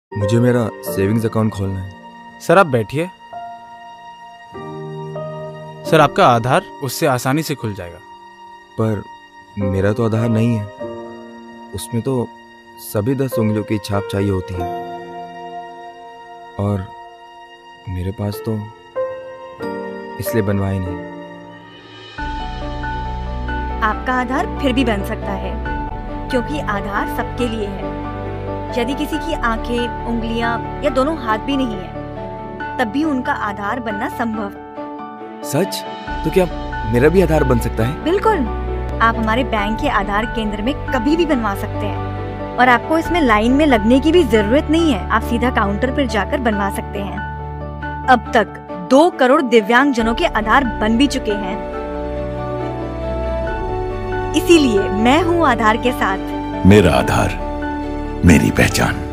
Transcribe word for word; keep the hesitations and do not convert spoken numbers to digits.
मुझे मेरा savings account खोलना है। सर आप बैठिए। सर आपका आधार उससे आसानी से खुल जाएगा। पर मेरा तो आधार नहीं है, उसमें तो सभी दस उंगलियों की छाप चाहिए होती है और मेरे पास तो इसलिए बनवाए नहीं। आपका आधार फिर भी बन सकता है क्योंकि आधार सबके लिए है। यदि किसी की आंखें, उंगलियां या दोनों हाथ भी नहीं है तब भी उनका आधार बनना संभव। सच? तो क्या मेरा भी आधार बन सकता है? बिल्कुल, आप हमारे बैंक के आधार केंद्र में कभी भी बनवा सकते हैं और आपको इसमें लाइन में लगने की भी जरूरत नहीं है। आप सीधा काउंटर पर जाकर बनवा सकते हैं। अब तक दो करोड़ दिव्यांगजनों के आधार बन भी चुके हैं। इसीलिए मैं हूँ आधार के साथ। मेरा आधार, मेरी पहचान।